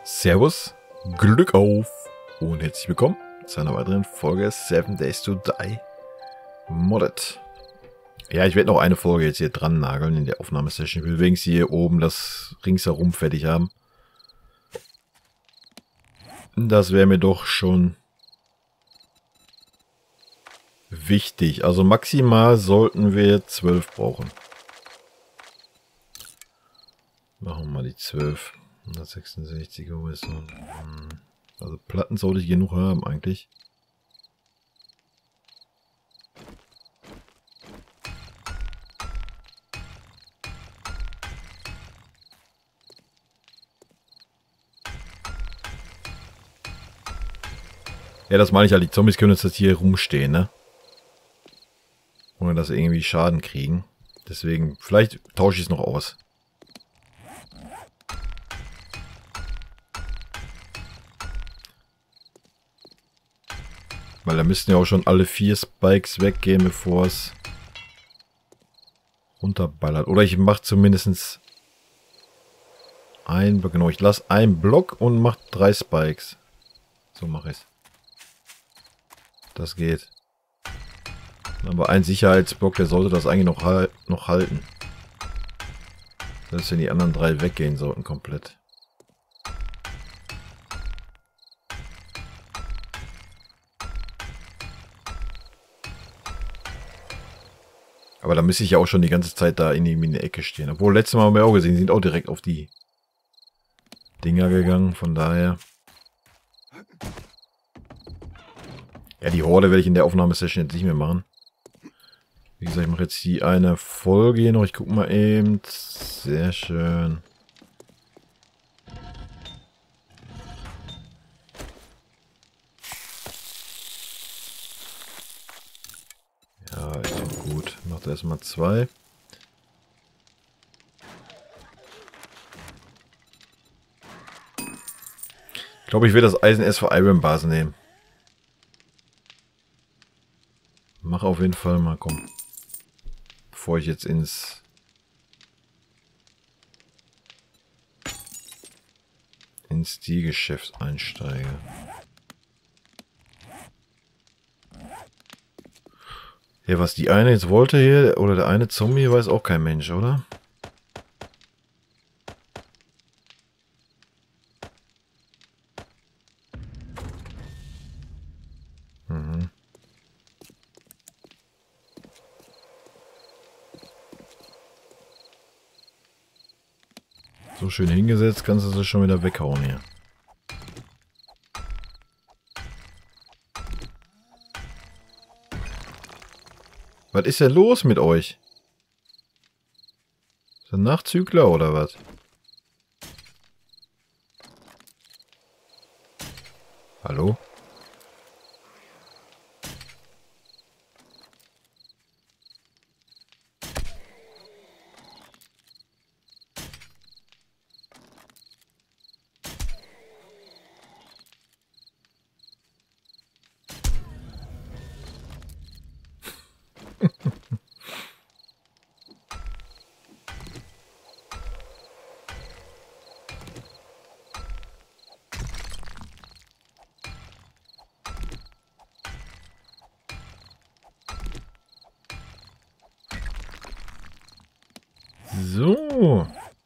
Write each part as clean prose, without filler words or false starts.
Servus, Glück auf und herzlich willkommen zu einer weiteren Folge 7 Days to Die Modded. Ja, ich werde noch eine Folge jetzt hier dran nageln in der Aufnahmesession. Ich will wenigstens hier oben das ringsherum fertig haben. Das wäre mir doch schon wichtig. Also maximal sollten wir 12 brauchen. Machen wir mal die 12. 166 Horizont. Also Platten sollte ich genug haben eigentlich. Ja, das meine ich halt. Die Zombies können jetzt hier rumstehen, ne? Ohne dass sie irgendwie Schaden kriegen. Deswegen, vielleicht tausche ich es noch aus. Weil da müssten ja auch schon alle 4 Spikes weggehen, bevor es runterballert. Oder ich mache zumindest ein Block. Genau, ich lasse einen Block und mache 3 Spikes. So mache ich es. Das geht. Aber ein Sicherheitsblock, der sollte das eigentlich noch halten. Selbst wenn die anderen 3 weggehen sollten komplett. Aber da müsste ich ja auch schon die ganze Zeit da in der Ecke stehen. Obwohl, letztes Mal haben wir auch gesehen, die sind auch direkt auf die Dinger gegangen. Von daher. Ja, die Horde werde ich in der Aufnahmesession jetzt nicht mehr machen. Wie gesagt, ich mache jetzt die eine Folge hier noch. Ich gucke mal eben. Sehr schön. Ja, ist doch gut. Ich mache erstmal 2. Ich glaube, ich werde das Eisen erst für Iron Bars nehmen. Mach auf jeden Fall mal, komm. Bevor ich jetzt ins Stilgeschäft einsteige. Ja, was die eine jetzt wollte hier, oder der eine Zombie, weiß auch kein Mensch, oder? Mhm. So schön hingesetzt, kannst du sie schon wieder weghauen hier. Was ist denn los mit euch? Ist ein Nachzügler oder was? Hallo? So.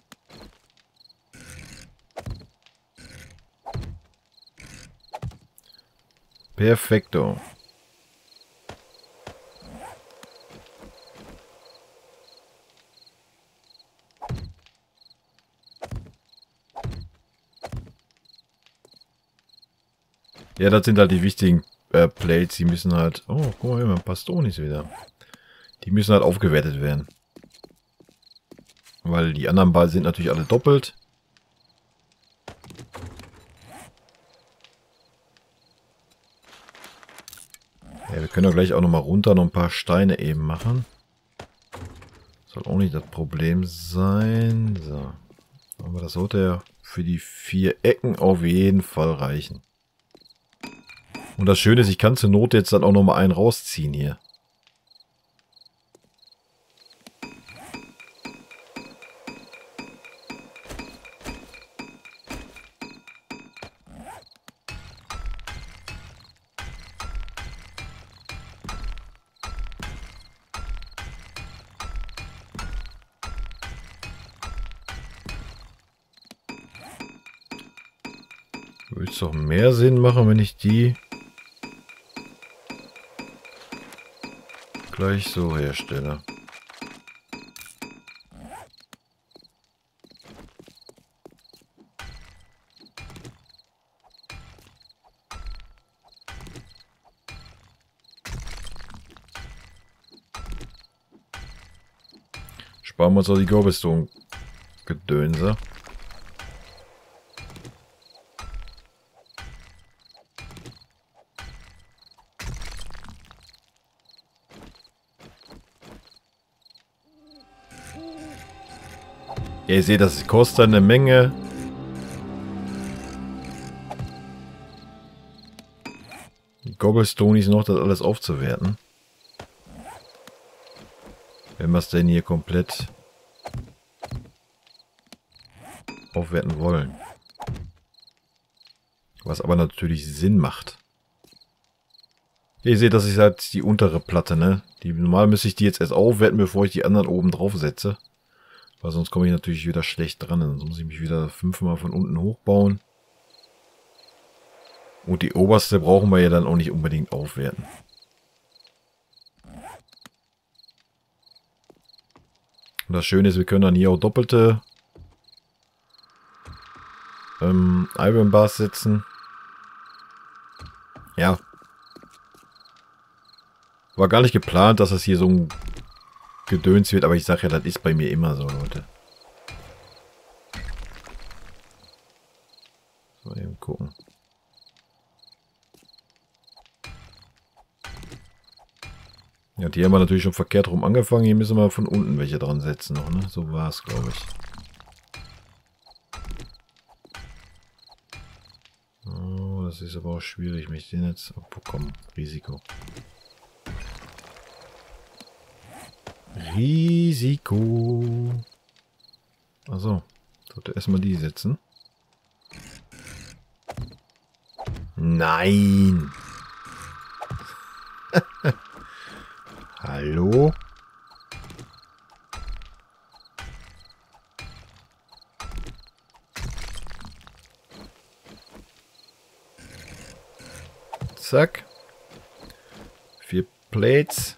Perfekto. Ja, das sind halt die wichtigen Plates. Die müssen halt... Oh, guck mal, immer Pastonis wieder. Die müssen halt aufgewertet werden. Weil die anderen Ball sind natürlich alle doppelt. Ja, wir können ja gleich auch nochmal runter noch ein paar Steine eben machen. Soll auch nicht das Problem sein. So. Aber das sollte ja für die 4 Ecken auf jeden Fall reichen. Und das Schöne ist, ich kann zur Not jetzt dann auch nochmal einen rausziehen hier. Würde es doch mehr Sinn machen, wenn ich die gleich so herstelle. Sparen wir uns auch die Cobblestone-Gedönse. Ja, ihr seht, das kostet eine Menge. Die Cobblestone ist noch, das alles aufzuwerten. Wenn wir es denn hier komplett aufwerten wollen. Was aber natürlich Sinn macht. Ihr seht, das ist halt die untere Platte, ne? Normal müsste ich die jetzt erst aufwerten, bevor ich die anderen oben drauf setze. Weil sonst komme ich natürlich wieder schlecht dran. Sonst muss ich mich wieder 5-mal von unten hochbauen. Und die oberste brauchen wir ja dann auch nicht unbedingt aufwerten. Und das Schöne ist, wir können dann hier auch doppelte Iron Bars setzen. Ja. War gar nicht geplant, dass das hier so ein Gedöns wird, aber ich sage ja, das ist bei mir immer so, Leute. Mal eben gucken. Ja, die haben wir natürlich schon verkehrt rum angefangen. Hier müssen wir von unten welche dran setzen noch, ne? So war es, glaube ich. Oh, das ist aber auch schwierig, mich den jetzt abbekommen. Risiko. Risiko. Achso, sollte erstmal die setzen. Nein. Hallo? Zack. 4 Plates.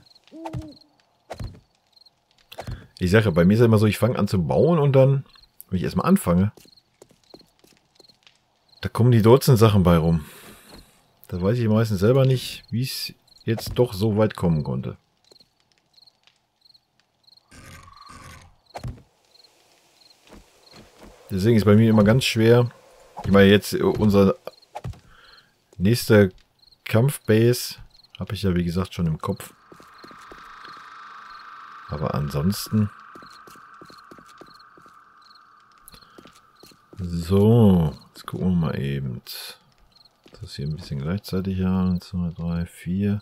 Ich sage, bei mir ist es immer so, ich fange an zu bauen und dann, wenn ich erstmal anfange, da kommen die dotzen Sachen bei rum. Da weiß ich meistens selber nicht, wie es jetzt doch so weit kommen konnte. Deswegen ist bei mir immer ganz schwer. Ich meine, jetzt unser nächste Kampfbase habe ich ja wie gesagt schon im Kopf. Aber ansonsten... So, jetzt gucken wir mal eben. Das hier ein bisschen gleichzeitig an. 1, 2, 3, 4,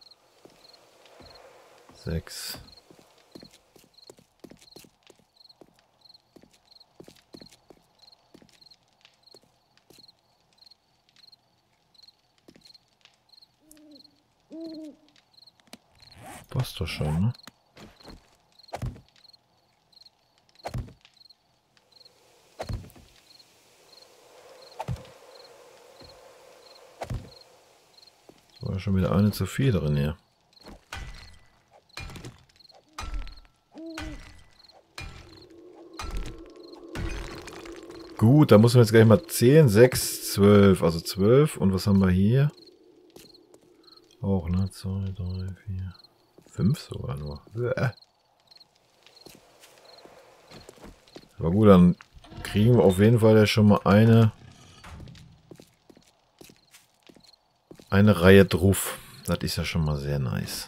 6. Passt doch schon, ne? War schon wieder eine zu viel drin hier. Gut, da müssen wir jetzt gleich mal 10, 6, 12. Also 12. Und was haben wir hier? Auch, ne? 2, 3, 4, 5 sogar nur. Aber gut, dann kriegen wir auf jeden Fall ja schon mal eine Reihe drauf. Das ist ja schon mal sehr nice.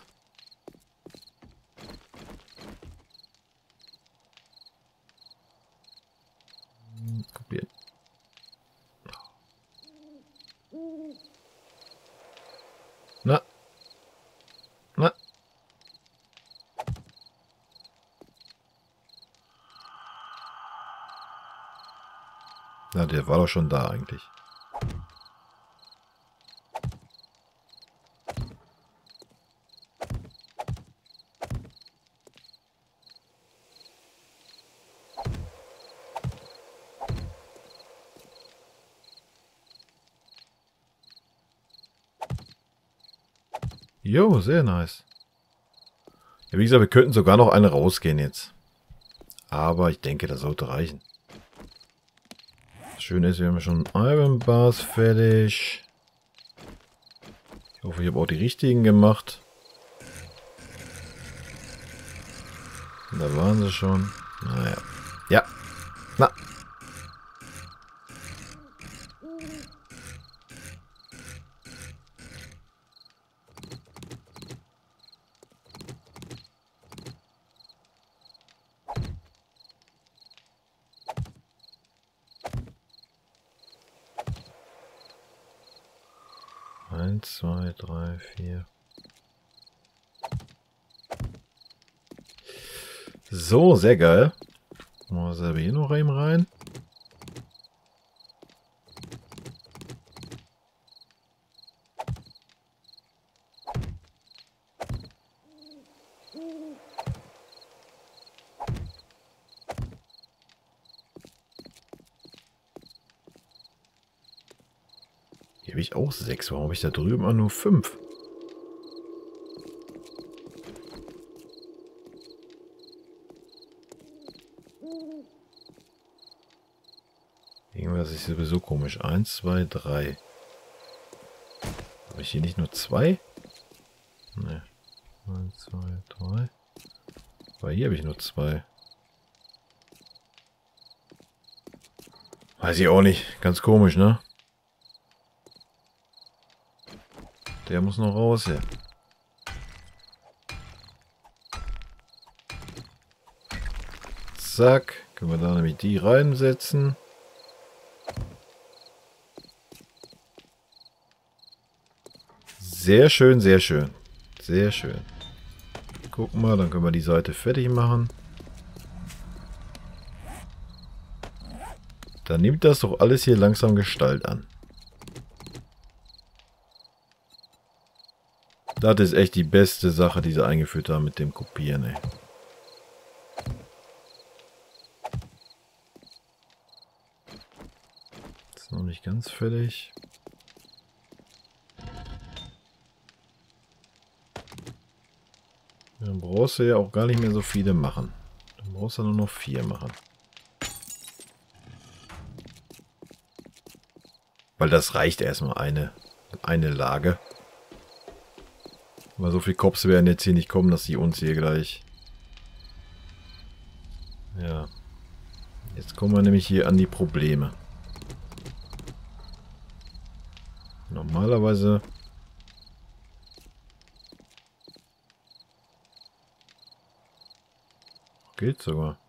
Kopieren. Na. Na. Na, der war doch schon da eigentlich. Jo, sehr nice. Ja, wie gesagt, wir könnten sogar noch eine rausgehen jetzt. Aber ich denke, das sollte reichen. Das Schöne ist, wir haben schon Iron Bars fertig. Ich hoffe, ich habe auch die richtigen gemacht. Da waren sie schon. Naja. Ja. Na. Eins, zwei, drei, vier. So, sehr geil. Mal selber hier noch eben rein. Hier habe ich auch 6. Warum habe ich da drüben auch nur 5? Irgendwas ist sowieso komisch. 1, 2, 3. Habe ich hier nicht nur 2? Ne. 1, 2, 3. Aber hier habe ich nur 2. Weiß ich auch nicht. Ganz komisch, ne? Der muss noch raus hier. Zack. Können wir da nämlich die reinsetzen. Sehr schön, sehr schön. Sehr schön. Guck mal, dann können wir die Seite fertig machen. Dann nimmt das doch alles hier langsam Gestalt an. Das ist echt die beste Sache, die sie eingeführt haben mit dem Kopieren, ey. Ist noch nicht ganz fertig. Dann brauchst du ja auch gar nicht mehr so viele machen. Dann brauchst du nur noch 4 machen. Weil das reicht erstmal eine Lage. Aber so viele Cops werden jetzt hier nicht kommen, dass sie uns hier gleich... Ja. Jetzt kommen wir nämlich hier an die Probleme. Normalerweise... Geht sogar.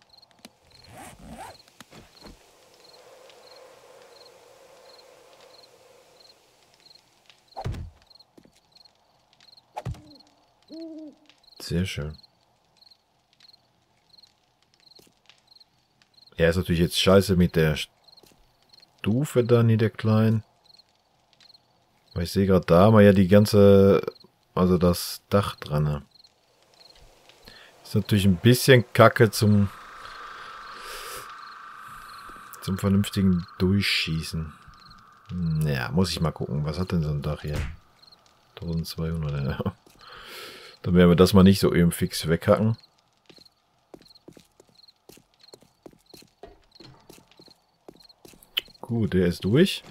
Sehr schön. Ja, ist natürlich jetzt scheiße mit der Stufe dann hier, der kleinen. Weil ich sehe gerade, da haben wir ja die ganze, also das Dach dran. Ne? Ist natürlich ein bisschen kacke zum vernünftigen Durchschießen. Ja, muss ich mal gucken. Was hat denn so ein Dach hier? 1200, ja. Dann werden wir das mal nicht so eben fix weghacken. Gut, der ist durch.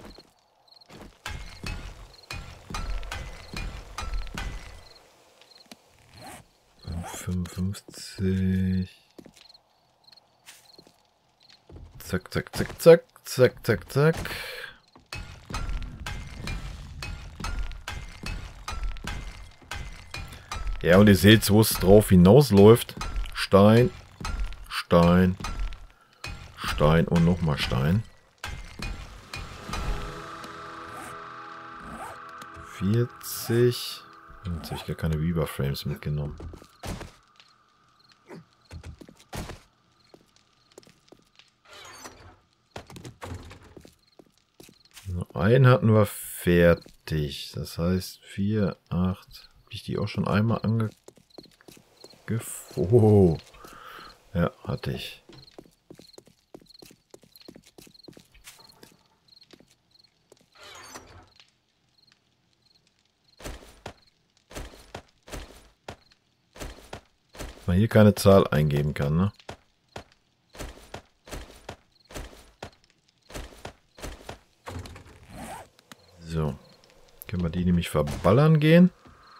Und 55. Zack, zack, zack, zack, zack, zack, zack. Ja, und ihr seht, wo es drauf hinausläuft. Stein, Stein, Stein und nochmal Stein. 40. Jetzt habe ich gar keine Weaver Frames mitgenommen. Nur einen hatten wir fertig. Das heißt 4, 8. Habe ich die auch schon einmal Oh. Ja, hatte ich. man hier keine Zahl eingeben kann, ne? So. Können wir die nämlich verballern gehen.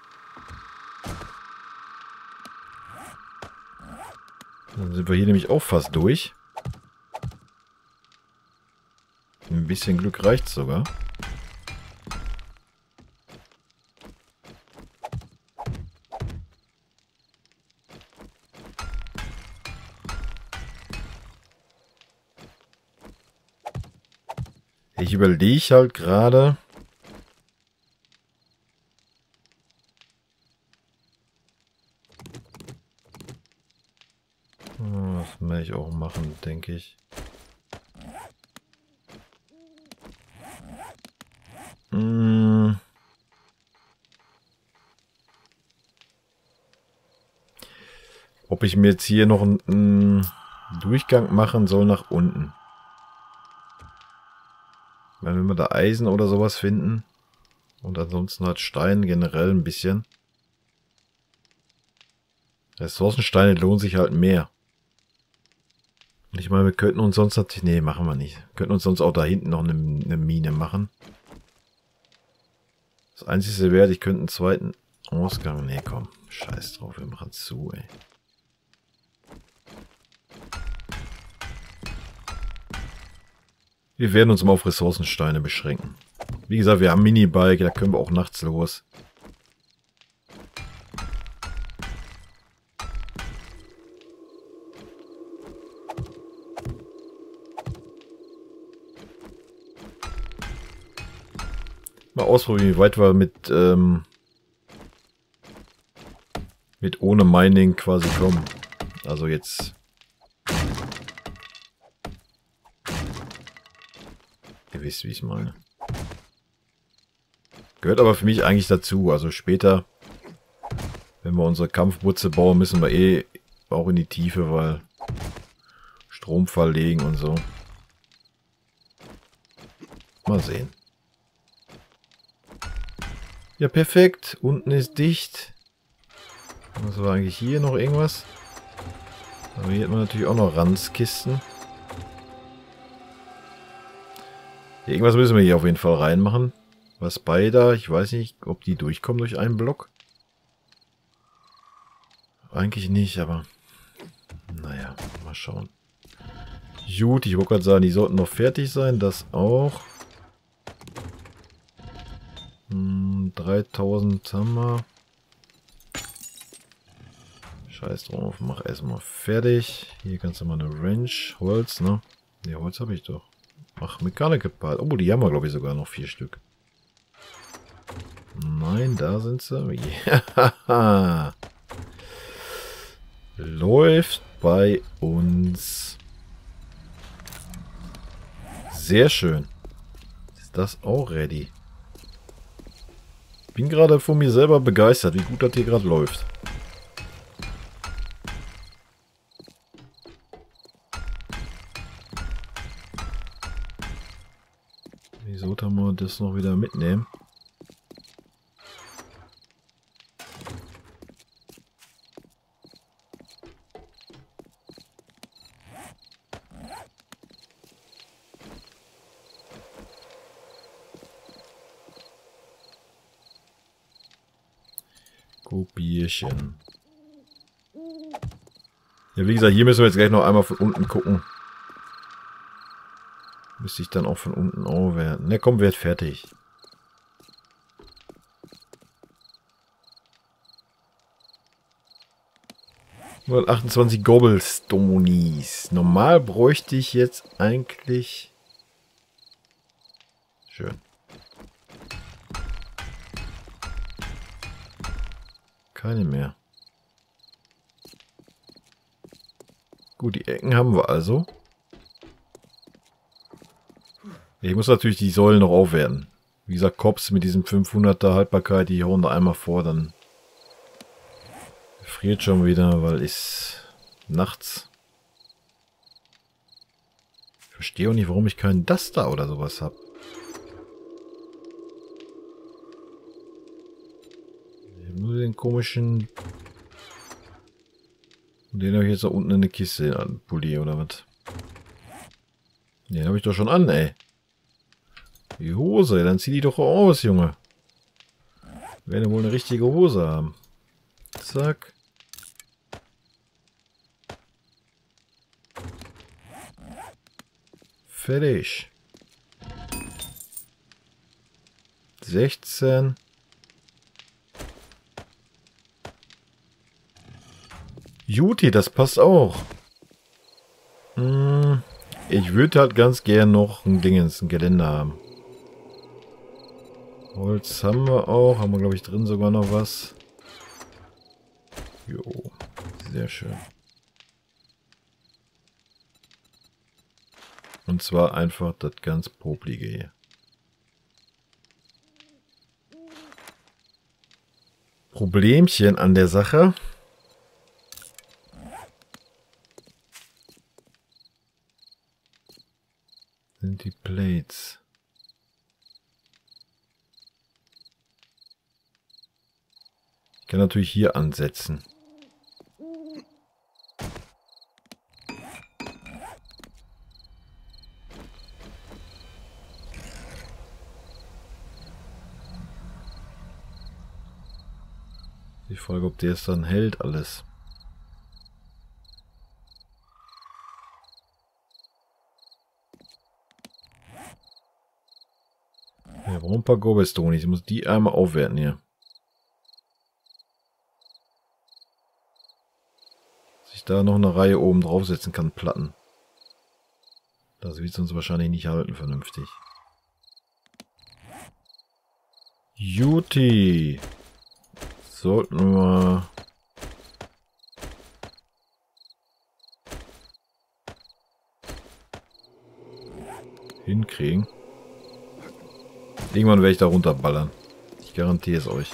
Dann sind wir hier nämlich auch fast durch. Ein bisschen Glück reicht sogar. Ich überlege halt gerade. Das werde ich auch machen, denke ich. Ob ich mir jetzt hier noch einen Durchgang machen soll nach unten. Weil wenn wir da Eisen oder sowas finden und ansonsten halt Stein generell ein bisschen. Ressourcensteine lohnen sich halt mehr. Und ich meine, wir könnten uns sonst natürlich... Nee, machen wir nicht. Wir könnten uns sonst auch da hinten noch eine Mine machen. Das Einzige wäre, ich könnte einen zweiten Ausgang... Nee, komm. Scheiß drauf, wir machen zu, ey. Wir werden uns mal auf Ressourcensteine beschränken. Wie gesagt, wir haben Minibike, da können wir auch nachts los. Mal ausprobieren, wie weit wir mit ohne Mining quasi kommen. Also jetzt... Ihr wisst, wie ich es meine. Gehört aber für mich eigentlich dazu. Also später, wenn wir unsere Kampfbutze bauen, müssen wir eh auch in die Tiefe, weil Strom verlegen und so. Mal sehen. Ja, perfekt. Unten ist dicht. Was war eigentlich hier noch irgendwas? Aber hier hat man natürlich auch noch Ranzkisten. Irgendwas müssen wir hier auf jeden Fall reinmachen. Was Spider, ich weiß nicht, ob die durchkommen durch einen Block. Eigentlich nicht, aber naja, mal schauen. Gut, ich wollte gerade sagen, die sollten noch fertig sein, das auch. 3000 haben wir. Scheiß drauf, mach erstmal fertig. Hier kannst du mal eine Wrench, Holz, ne? Ne, Holz habe ich doch. Ach, Mechanical Part. Oh, die haben wir, glaube ich, sogar noch 4 Stück. Nein, da sind sie. Ja. Läuft bei uns. Sehr schön. Ist das auch ready? Bin gerade von mir selber begeistert, wie gut das hier gerade läuft. Wieso kann man das noch wieder mitnehmen? Kopierchen. Ja, wie gesagt, hier müssen wir jetzt gleich noch einmal von unten gucken. Müsste ich dann auch von unten werden. Ne, komm, wird fertig. Nur 28 Gobblestones. Normal bräuchte ich jetzt eigentlich... Schön. Keine mehr. Gut, die Ecken haben wir also. Ich muss natürlich die Säulen noch aufwerten. Wie gesagt, Cops mit diesem 500er Haltbarkeit, die hauen da einmal vor, dann friert schon wieder, weil ich nachts... Ich verstehe auch nicht, warum ich keinen Duster oder sowas habe. Ich habe nur den komischen... Und den habe ich jetzt da unten in der Kiste, den Pulli oder was? Den habe ich doch schon an, ey. Die Hose, dann zieh die doch aus, Junge. Wir werden wohl eine richtige Hose haben. Zack. Fertig. 16. Juti, das passt auch. Ich würde halt ganz gern noch ein Dingens, ein Geländer haben. Holz haben wir auch. Haben wir, glaube ich, drin sogar noch was. Jo, sehr schön. Und zwar einfach das ganz Poplige hier. Problemchen an der Sache. Sind die Plates. Ich kann natürlich hier ansetzen. Die Frage, ob der es dann hält, alles. Ja, warum ein paar Gobestone? Ich muss die einmal aufwerten hier. Dass ich da noch eine Reihe oben draufsetzen kann, Platten. Das wird es uns wahrscheinlich nicht halten, vernünftig. Juti. Sollten wir hinkriegen. Irgendwann werde ich da runterballern. Ich garantiere es euch.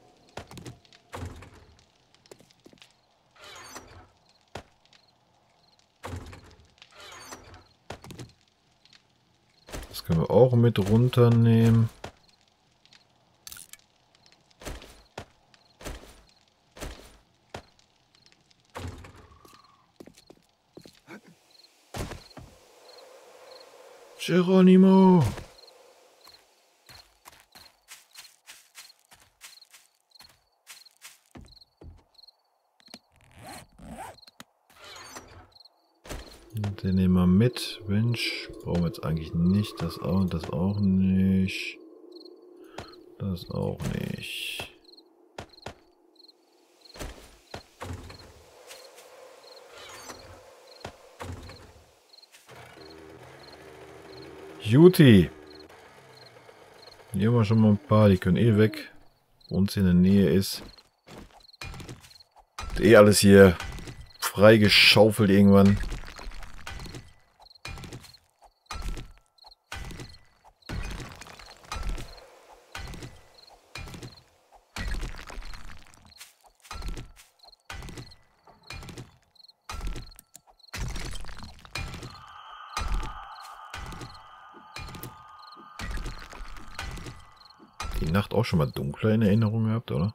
Das können wir auch mit runternehmen. Geronimo! Den nehmen wir mit. Mensch, brauchen wir jetzt eigentlich nicht. Das auch nicht. Das auch nicht. Juti. Hier haben wir schon mal ein paar. Die können eh weg. Wo uns in der Nähe ist. Eh alles hier freigeschaufelt irgendwann. Die Nacht auch schon mal dunkler in Erinnerung gehabt, oder?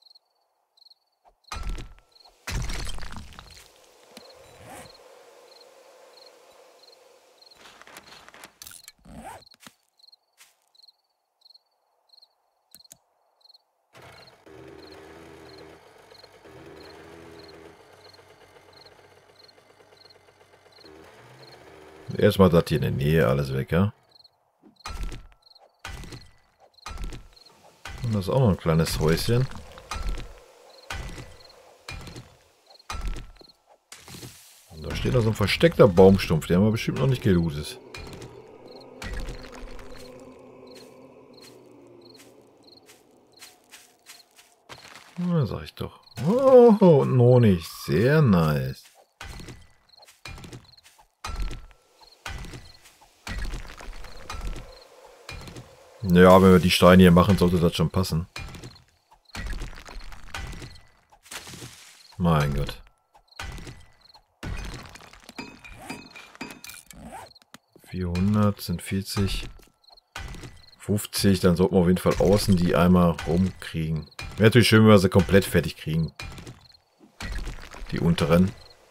Erstmal das hier in der Nähe alles weg, ja? Und das ist auch noch ein kleines Häuschen. Und da steht noch so ein versteckter Baumstumpf, der haben wir bestimmt noch nicht gelootet. Na, sag ich doch. Oh, und Honig. Sehr nice. Ja, wenn wir die Steine hier machen, sollte das schon passen. Mein Gott. 400 sind 40. 50, dann sollten wir auf jeden Fall außen die einmal rumkriegen. Wäre natürlich schön, wenn wir sie komplett fertig kriegen. Die unteren.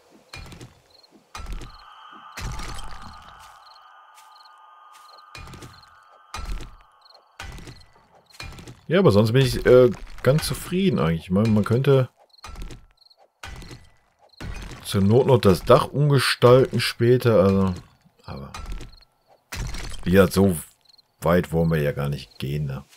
Ja, aber sonst bin ich ganz zufrieden eigentlich. Ich meine, man könnte zur Not noch das Dach umgestalten später. Also, aber wie gesagt, so weit wollen wir ja gar nicht gehen. Ne?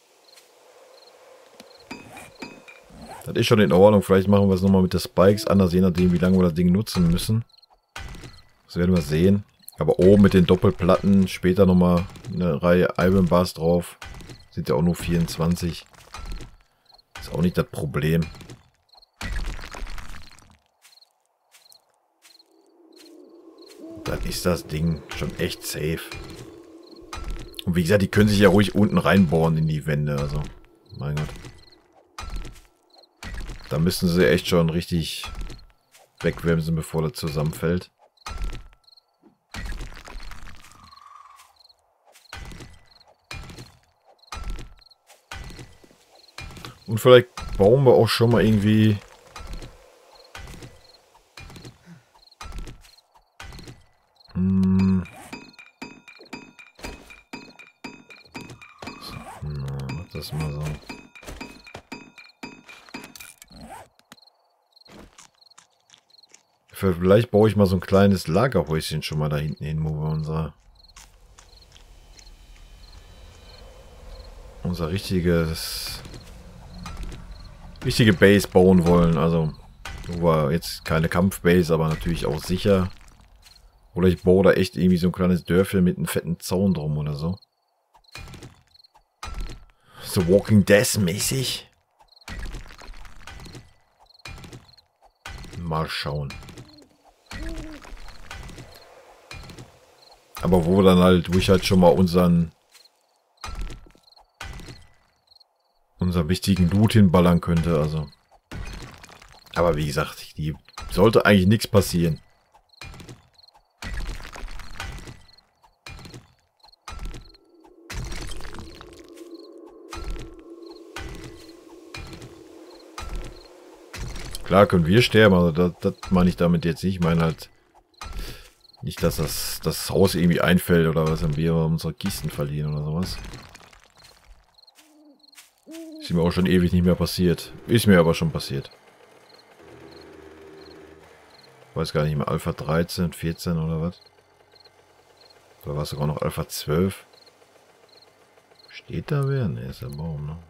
Das ist schon in Ordnung. Vielleicht machen wir es nochmal mit den Spikes anders, je nachdem, wie lange wir das Ding nutzen müssen. Das werden wir sehen. Aber oben mit den Doppelplatten später nochmal eine Reihe Iron Bars drauf. Sind ja auch nur 24. Ist auch nicht das Problem. Dann ist das Ding schon echt safe. Und wie gesagt, die können sich ja ruhig unten reinbohren in die Wände. Also, mein Gott. Da müssen sie echt schon richtig wegwämsen, bevor das zusammenfällt. Und vielleicht bauen wir auch schon mal irgendwie... Na, mach das mal so. Vielleicht baue ich mal so ein kleines Lagerhäuschen schon mal da hinten hin, wo wir unser richtige Base bauen wollen. Also, wo wir jetzt keine Kampfbase, aber natürlich auch sicher. Oder ich baue da echt irgendwie so ein kleines Dörfchen mit einem fetten Zaun drum oder so. So Walking Dead mäßig. Mal schauen. Aber wo ich halt schon mal unseren wichtigen Loot hinballern könnte, also. Aber wie gesagt, die sollte eigentlich nichts passieren. Klar können wir sterben, also das meine ich damit jetzt nicht. Ich meine halt nicht, dass das Haus irgendwie einfällt oder was, wenn wir unsere Kisten verlieren oder sowas. Ist mir auch schon ewig nicht mehr passiert. Ist mir aber schon passiert. Ich weiß gar nicht mehr, Alpha 13, 14 oder was? Oder war es sogar noch Alpha 12? Steht da wer? Ne, ist der Baum, ne?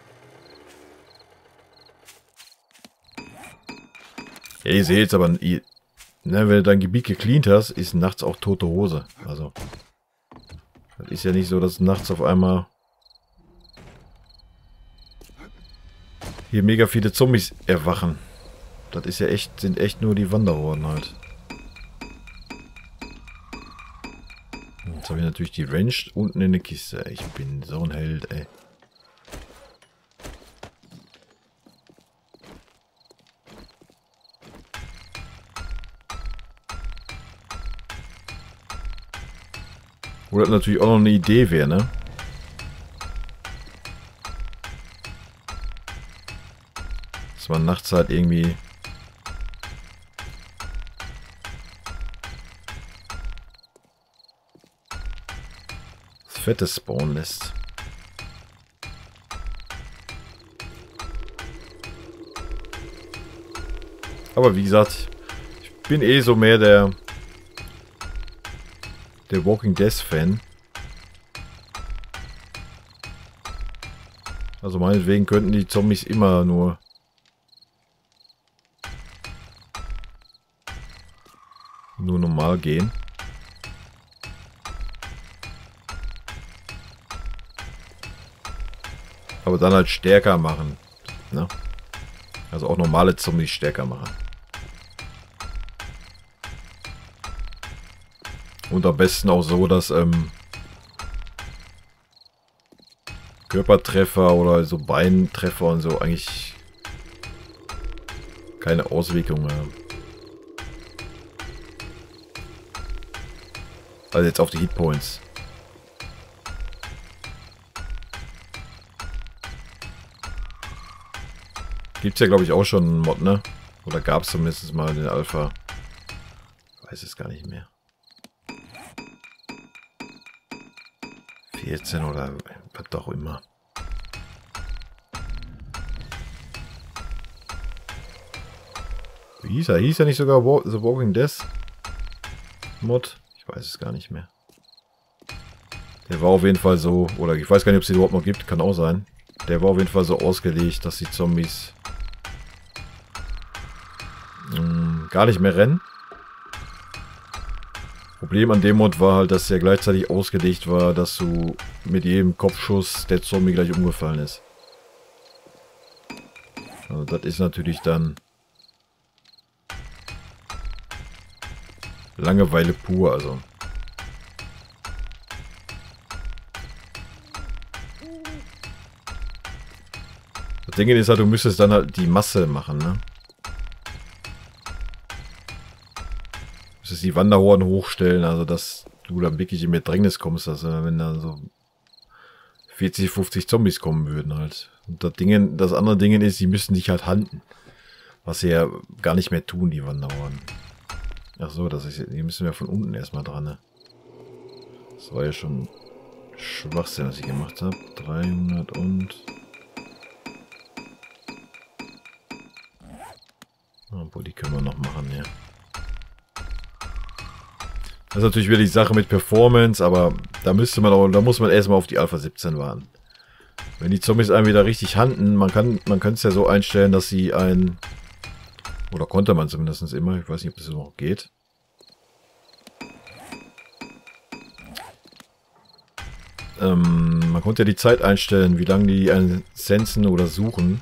Ja, ihr seht jetzt aber, ne, wenn du dein Gebiet gecleant hast, ist nachts auch tote Hose. Also, das ist ja nicht so, dass nachts auf einmal hier mega viele Zombies erwachen. Das ist ja echt, sind echt nur die Wanderhorden halt. Jetzt habe ich natürlich die Range unten in der Kiste. Ich bin so ein Held, ey. Wo das natürlich auch noch eine Idee wäre, ne? Dass man nachts halt irgendwie das Fette spawnen lässt. Aber wie gesagt, ich bin eh so mehr der Walking Dead Fan. Also meinetwegen könnten die Zombies immer nur normal gehen. Aber dann halt stärker machen. Ne? Also auch normale Zombies stärker machen. Und am besten auch so, dass Körpertreffer oder so Beintreffer und so eigentlich keine Auswirkungen haben. Also jetzt auf die Hitpoints. Gibt's ja glaube ich auch schon einen Mod, ne? Oder gab es zumindest mal in der Alpha. Ich weiß es gar nicht mehr. 14 oder was auch immer. Hieß er nicht sogar The Walking Dead Mod? Ich weiß es gar nicht mehr. Der war auf jeden Fall so, oder ich weiß gar nicht, ob es den überhaupt noch gibt, kann auch sein. Der war auf jeden Fall so ausgelegt, dass die Zombies gar nicht mehr rennen. Problem an dem Mod war halt, dass er gleichzeitig ausgelegt war, dass du mit jedem Kopfschuss der Zombie gleich umgefallen ist. Also das ist natürlich dann Langeweile pur, also. Das Ding ist halt, du müsstest dann halt die Masse machen, ne? Du müsstest die Wanderhorden hochstellen, also dass du dann wirklich in Bedrängnis kommst, also wenn da so 40, 50 Zombies kommen würden halt. Und das andere Ding ist, die müssten dich halt hunten. Was sie ja gar nicht mehr tun, die Wanderhorden. Ach so, die müssen wir von unten erstmal dran, ne? Das war ja schon Schwachsinn, was ich gemacht habe. 300 und... Obwohl, die können wir noch machen, ja. Das ist natürlich wieder die Sache mit Performance, aber da muss man erstmal auf die Alpha 17 warten. Wenn die Zombies einen wieder richtig hunten, man könnte es ja so einstellen, dass sie oder konnte man zumindest immer, ich weiß nicht, ob das noch geht. Man konnte ja die Zeit einstellen, wie lange die einen sensen oder suchen.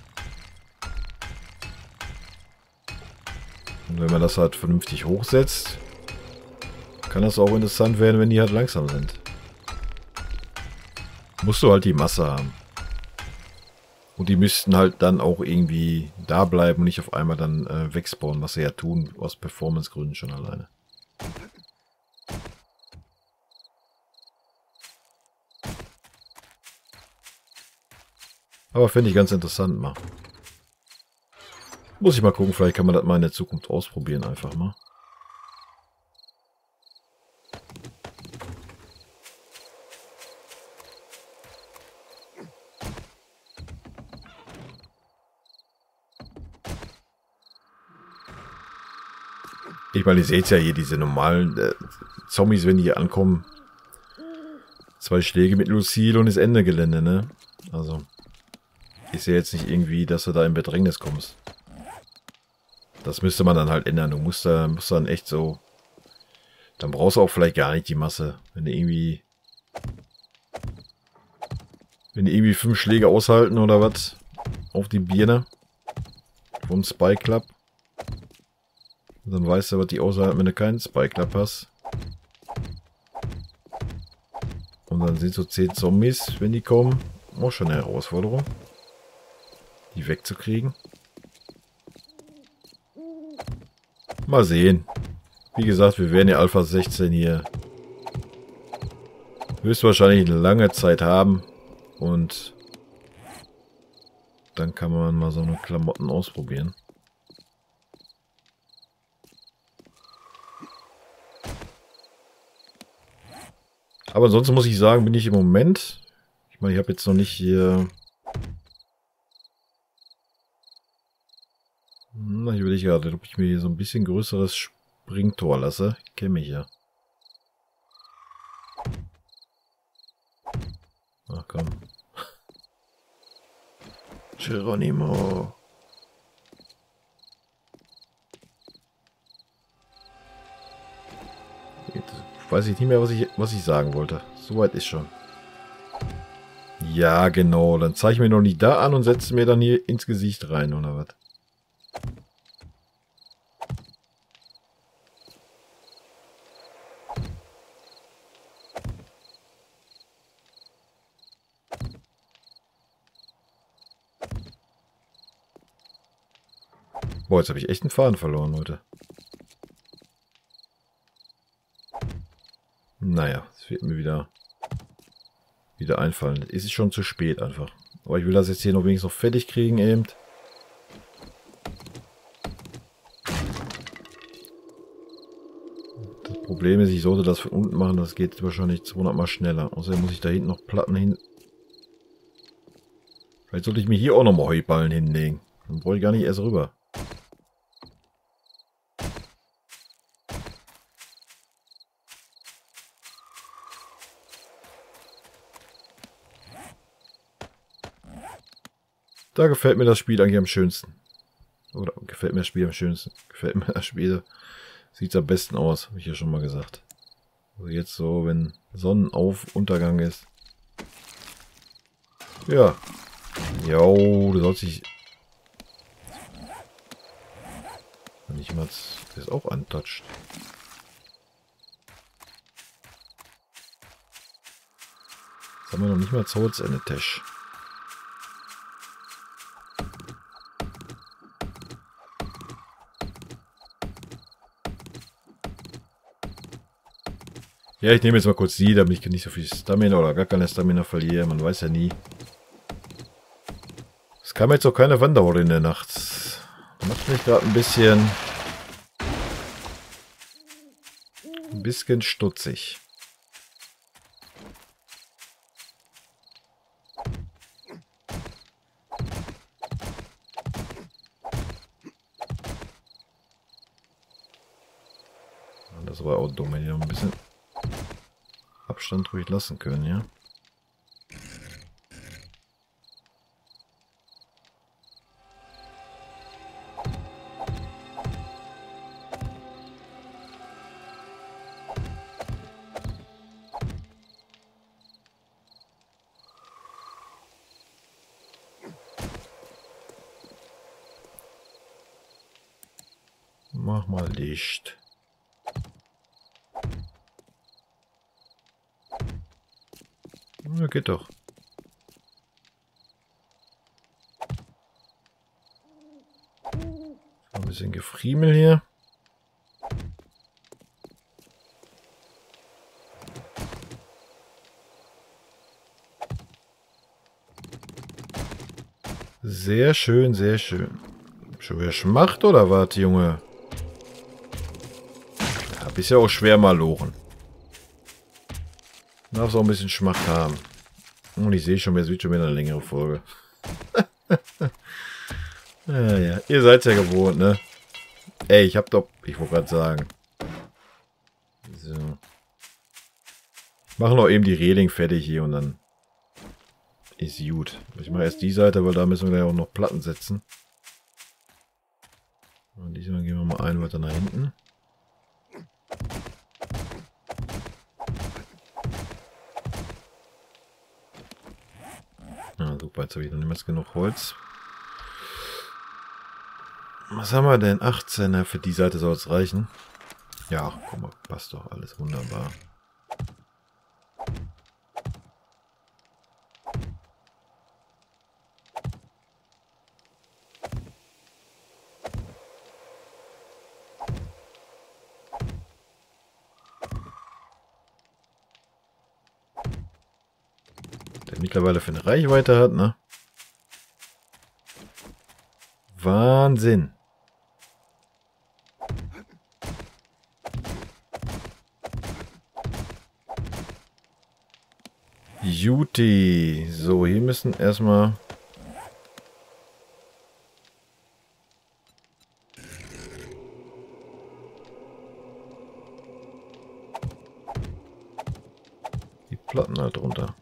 Und wenn man das halt vernünftig hochsetzt, kann das auch interessant werden, wenn die halt langsam sind. Musst du halt die Masse haben. Und die müssten halt dann auch irgendwie da bleiben und nicht auf einmal dann wegspawnen, was sie ja tun, aus Performance-Gründen schon alleine. Aber finde ich ganz interessant mal. Muss ich mal gucken, vielleicht kann man das mal in der Zukunft ausprobieren, einfach mal. Ich meine, ihr seht ja hier diese normalen Zombies, wenn die hier ankommen. 2 Schläge mit Lucille und das Ende Gelände, ne? Also, ist ja jetzt nicht irgendwie, dass du da in Bedrängnis kommst. Das müsste man dann halt ändern. Du musst dann echt so... Dann brauchst du auch vielleicht gar nicht die Masse. Wenn die irgendwie 5 Schläge aushalten oder was auf die Birne vom Spy Club. Dann weißt du, was die aushalten, wenn du keinen Spy Club hast. Und dann sind so 10 Zombies, wenn die kommen. Auch schon eine Herausforderung. Die wegzukriegen. Mal sehen. Wie gesagt, wir werden ja Alpha 16 hier höchstwahrscheinlich eine lange Zeit haben. Und dann kann man mal so eine Klamotten ausprobieren. Aber ansonsten muss ich sagen, bin ich im Moment... Ich meine, ich habe jetzt noch nicht hier... Ich überlege gerade, ob ich mir hier so ein bisschen größeres Springtor lasse. Ich kenne mich ja. Ach komm. Geronimo. Jetzt weiß ich nicht mehr, was ich sagen wollte. Soweit ist schon. Ja, genau. Dann zeige ich mir noch nicht da an und setze mir dann hier ins Gesicht rein, oder was? Boah, jetzt habe ich echt einen Faden verloren, Leute. Naja, es wird mir wieder einfallen. Es ist schon zu spät einfach. Aber ich will das jetzt hier noch wenigstens noch fertig kriegen eben. Das Problem ist, ich sollte das von unten machen. Das geht wahrscheinlich 200 Mal schneller. Außerdem muss ich da hinten noch Platten hin. Vielleicht sollte ich mir hier auch noch mal Heuballen hinlegen. Dann brauche ich gar nicht erst rüber. Da gefällt mir das Spiel eigentlich am schönsten. Oder gefällt mir das Spiel am schönsten. Gefällt mir das Spiel. Sieht am besten aus, habe ich ja schon mal gesagt. Also jetzt so, wenn Sonnenaufuntergang ist. Ja. Jo, du sollst dich... Nicht mal... Der ist auch untouched. Jetzt haben wir noch nicht mal Souls in der Tasche. Ja, ich nehme jetzt mal kurz die, damit ich nicht so viel Stamina oder gar keine Stamina verliere. Man weiß ja nie. Es kam jetzt auch keine Wanderhorde in der Nacht. Macht mich gerade ein bisschen stutzig. Das war auch dumm, hier ein bisschen Abstand ruhig lassen können, ja. Mach mal Licht. Ja, geht doch. Ein bisschen Gefriemel hier. Sehr schön, sehr schön. Schon wieder Schmacht oder was, Junge? Ja, bist ja auch schwer mal lochen. Darfst auch ein bisschen Schmacht haben. Und ich sehe schon, es wird schon wieder eine längere Folge. Ja, ja, ihr seid ja gewohnt, ne? Ey, ich hab doch... Ich wollte gerade sagen. So. Machen noch eben die Reling fertig hier und dann ist gut. Ich mache erst die Seite, weil da müssen wir ja auch noch Platten setzen. Und diesmal gehen wir mal ein weiter nach hinten. Ja, super, jetzt habe ich noch nicht mehr genug Holz. Was haben wir denn? 18er, für die Seite soll es reichen. Ja, guck mal, passt doch alles wunderbar. Der mittlerweile für eine Reichweite hat, ne? Wahnsinn. Juti. So, hier müssen erstmal... die Platten halt runter.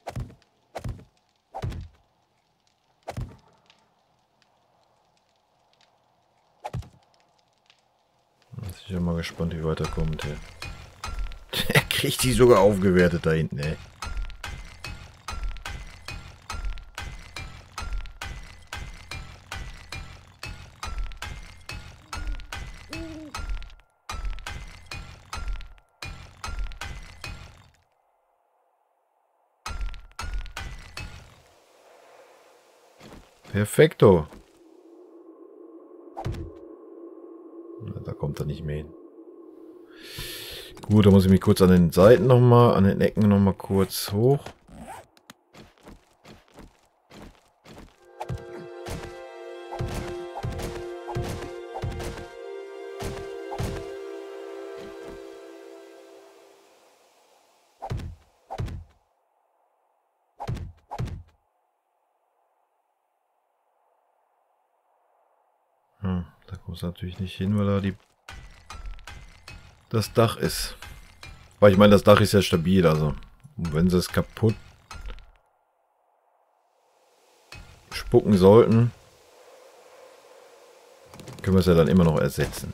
Ich bin mal gespannt, wie weiterkommt hier. Der kriegt die sogar aufgewertet da hinten, ey. Perfekto. Da kommt er nicht mehr hin. Gut, da muss ich mich kurz an den Seiten nochmal, an den Ecken nochmal kurz hoch. Da kommt es natürlich nicht hin, weil da das Dach ist. Weil ich meine, das Dach ist ja stabil, also wenn sie es kaputt spucken sollten, können wir es ja dann immer noch ersetzen.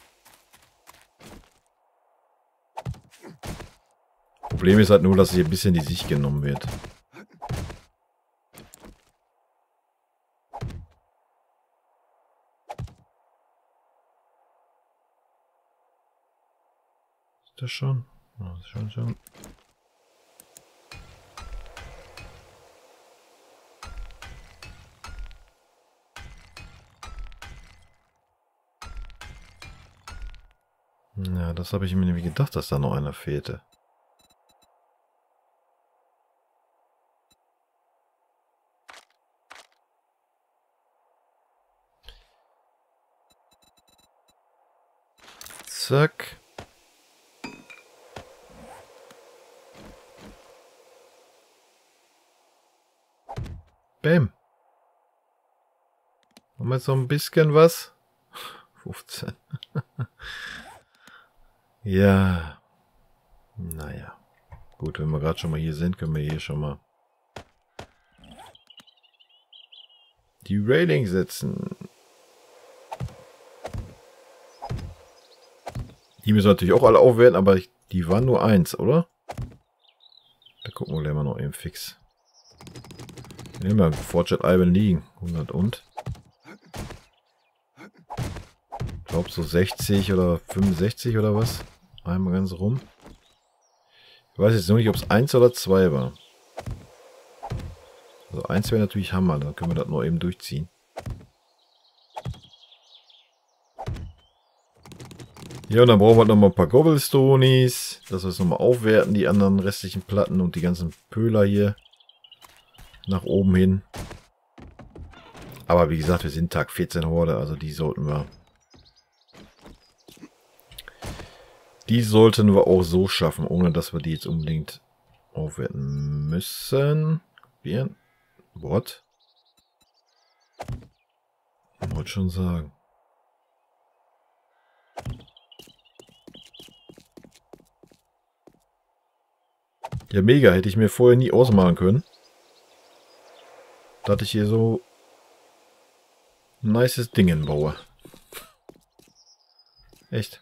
Problem ist halt nur, dass hier ein bisschen die Sicht genommen wird. Ist das schon? Ja, das ist schon. Ja, das habe ich mir nämlich gedacht, dass da noch einer fehlte. Zack. Bäm. Haben wir jetzt noch ein bisschen was? 15. Ja. Naja. Gut, wenn wir gerade schon mal hier sind, können wir hier schon mal die Railing setzen. Die müssen natürlich auch alle aufwerten, aber die waren nur 1, oder? Da gucken wir gleich mal noch eben fix. Nehmen wir Fortschritt Alben liegen. 100 und. Ich glaube so 60 oder 65 oder was. Einmal ganz rum. Ich weiß jetzt nur nicht, ob es 1 oder 2 war. Also 1 wäre natürlich Hammer, dann können wir das noch eben durchziehen. Ja, und dann brauchen wir noch mal ein paar Cobblestonies, dass wir es nochmal aufwerten, die anderen restlichen Platten und die ganzen Pöhler hier nach oben hin. Aber wie gesagt, wir sind Tag 14 Horde, also die sollten wir auch so schaffen, ohne dass wir die jetzt unbedingt aufwerten müssen. What? Ich wollte schon sagen. Ja, mega. Hätte ich mir vorher nie ausmalen können. Dass ich hier so ein nices Ding baue. Echt.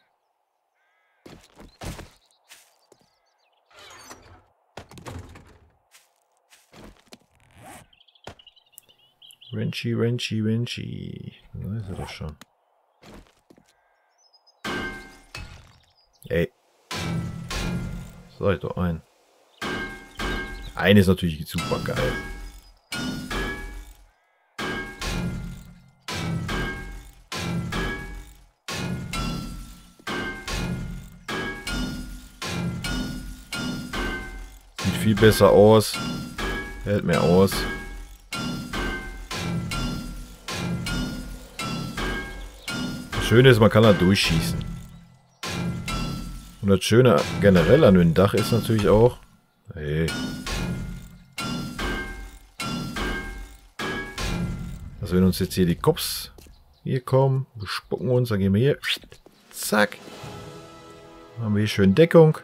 Wrenchy. Da ist er doch schon. Ey. Sag ich doch ein. Eine ist natürlich super geil. Sieht viel besser aus. Hält mehr aus. Das Schöne ist, man kann da durchschießen. Und das Schöne generell an dem Dach ist natürlich auch... Hey. Dass wenn uns jetzt hier die Cops hier kommen, bespucken uns, dann gehen wir hier... Zack. Haben wir hier schön Deckung.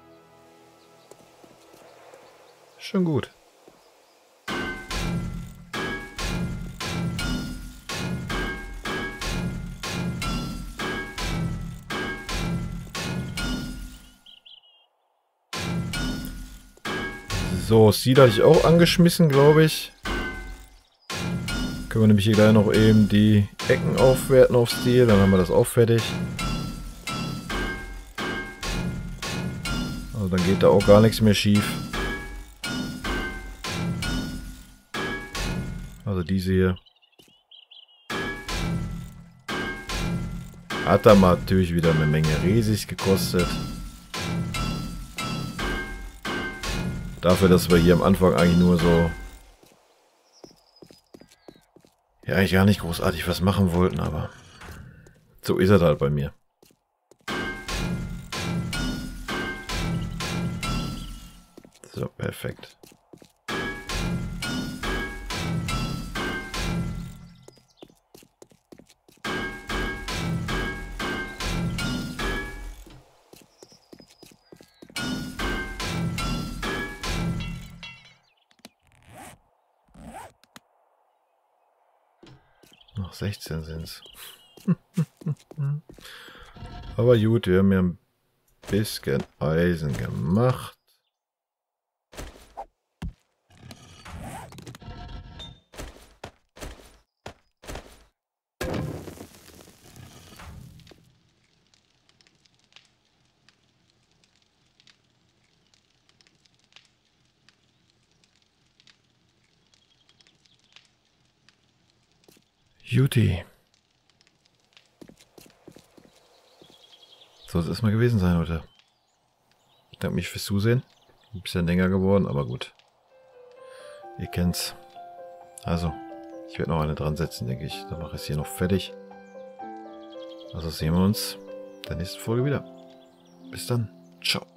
Schon gut. So, Seed hatte ich auch angeschmissen, glaube ich. Können wir nämlich hier gleich noch eben die Ecken aufwerten auf Steel, dann haben wir das auch fertig. Also dann geht da auch gar nichts mehr schief. Also diese hier. Hat da mal natürlich wieder eine Menge Resis gekostet. Dafür, dass wir hier am Anfang eigentlich nur so... Ja, eigentlich gar nicht großartig was machen wollten, aber... So ist es halt bei mir. So, perfekt. Noch 16 sind es. Aber gut, wir haben ja ein bisschen Eisen gemacht. Juti. Soll es erstmal gewesen sein heute. Ich danke mich fürs Zusehen. Ein bisschen länger geworden, aber gut. Ihr kennt's. Also, ich werde noch eine dran setzen, denke ich. Dann mache ich es hier noch fertig. Also sehen wir uns in der nächsten Folge wieder. Bis dann. Ciao.